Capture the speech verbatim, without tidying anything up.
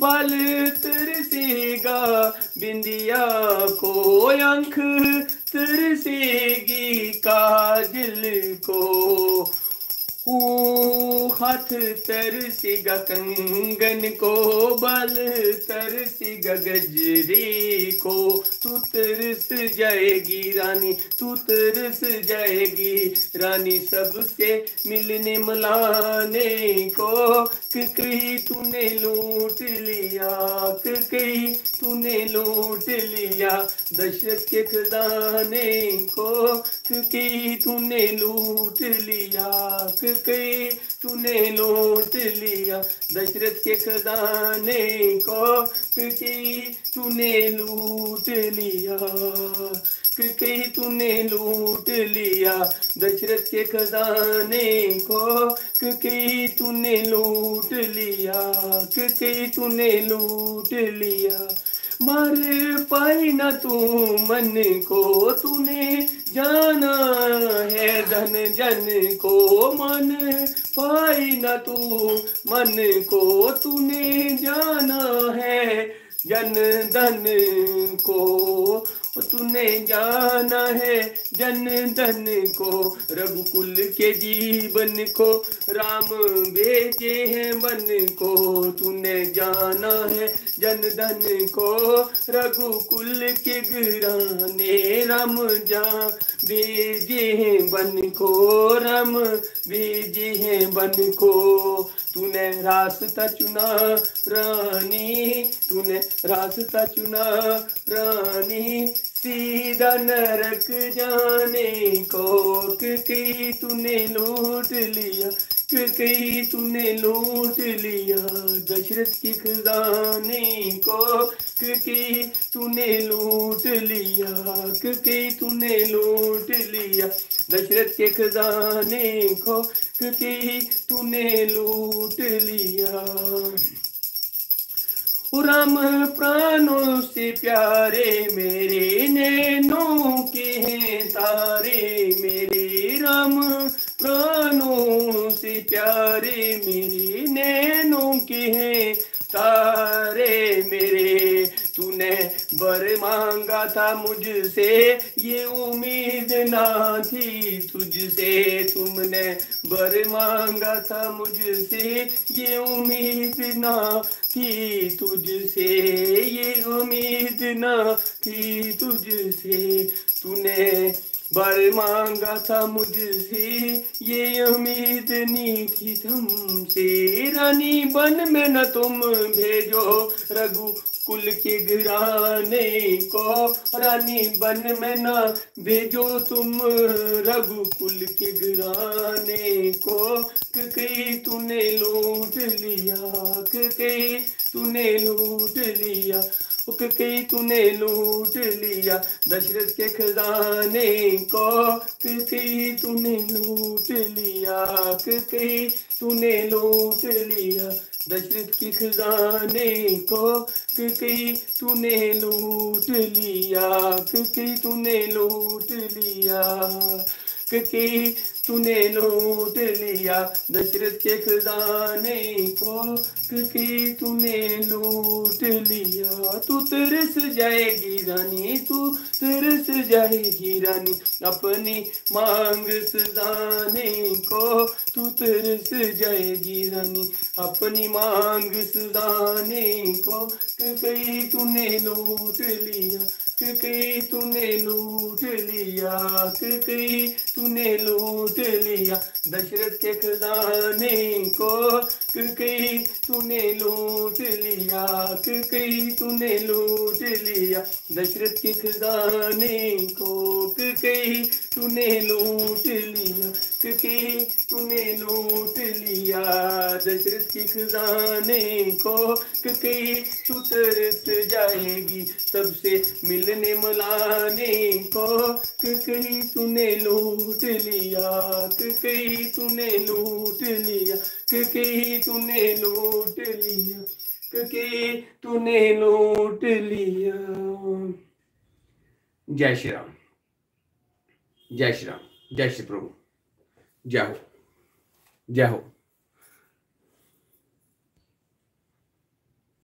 बाल तरसेगा बिंदिया को, आँख तरसेगी काजल को, ओ हाथ तरसेगा कंगन को, बाल तरसेगा गजरे को। तू तरस जाएगी रानी, तू तरस जाएगी रानी, सबसे मिलने मिलाने को। कि कहीं तूने लूट लिया, कि कहीं तूने लूट लिया दशरथ के खजाने को, कि कहीं तूने लूट लिया, कि कहीं तूने लूट लिया दशरथ के खजाने को, कि कहीं तूने लूट लिया, कि कहीं तूने लूट लिया दशरथ के खजाने को, कि कहीं तूने लूट लिया, कि कहीं तूने लूट लिया। मार पाई न तू मन को, तूने जाना है धन जन को। मन पाई न तू मन को, तूने जाना है जन धन को। तूने जाना है जन धन को, रघुकुल के जीवन को राम भेजे हैं बन को। तूने जाना है जन धन को, रघुकुल के घराने राम जा भेजे हैं बन को, राम भेजे हैं बन को। तूने रास्ता चुना रानी, तूने रास्ता चुना रानी, सीधा नरक जाने को। कि कहीं तूने लूट लिया, कि कहीं तूने लूट लिया दशरथ के खजाने को, कि कहीं तूने लूट लिया, कि कहीं तूने लूट लिया दशरथ के खजाने को, कि कहीं तूने लूट लिया। राम प्राणों से प्यारे मेरे नैनों के हैं तारे मेरे, राम प्राणों से प्यारे मेरे नैनों के हैं तारे मेरे। तूने वर मांगा था मुझसे ये उम्मीद ना थी तुझसे, तुमने वर मांगा था मुझसे ये उम्मीद ना थी तुझसे, ये उम्मीद ना थी तुझसे। तूने वर मांगा था मुझसे ये उम्मीद नहीं थी तुमसे। रानी बन में न तुम भेजो रघुकुल के घराने को, रानी बन में न भेजो तुम रघुकुल के घराने को। कि कहीं तूने लूट लिया, कि कहीं तूने लूट लिया, कि कहीं तूने लूट लिया दशरथ के खजाने को। कि कहीं तूने लूट लिया, कि कहीं तूने लूट लिया दशरथ के खजाने को। कि कहीं तूने लूट लिया, कि कहीं तूने लूट लिया, कि कहीं तूने लूट लिया दशरथ के खजाने को। कि कहीं तूने लूट लिया। तू तरस जाएगी रानी, तू तरस जाएगी रानी अपनी मांग सजाने को। तू तरस जाएगी रानी अपनी मांग सजाने को। कि कहीं तूने लूट लिया, कि कहीं तूने लूट लिया, कि कहीं तूने लूट लिया दशरथ के खजाने को। कि कहीं तूने लूट लिया, कि कहीं तूने लूट लिया दशरथ के खजाने को। कि कहीं तूने लूट लिया, कि कहीं तूने लूट लिया दशरथ के खजाने को। कि कहीं तू तरस जाएगी सबसे मिलने मिलाने को। कि कहीं तूने लूट लिया, कि कहीं तूने लूट लिया, कि कहीं तूने लूट लिया, कि कहीं तूने लूट लिया। जय श्री राम, जय श्री राम, जय श्री प्रभु, जय हो, जय हो।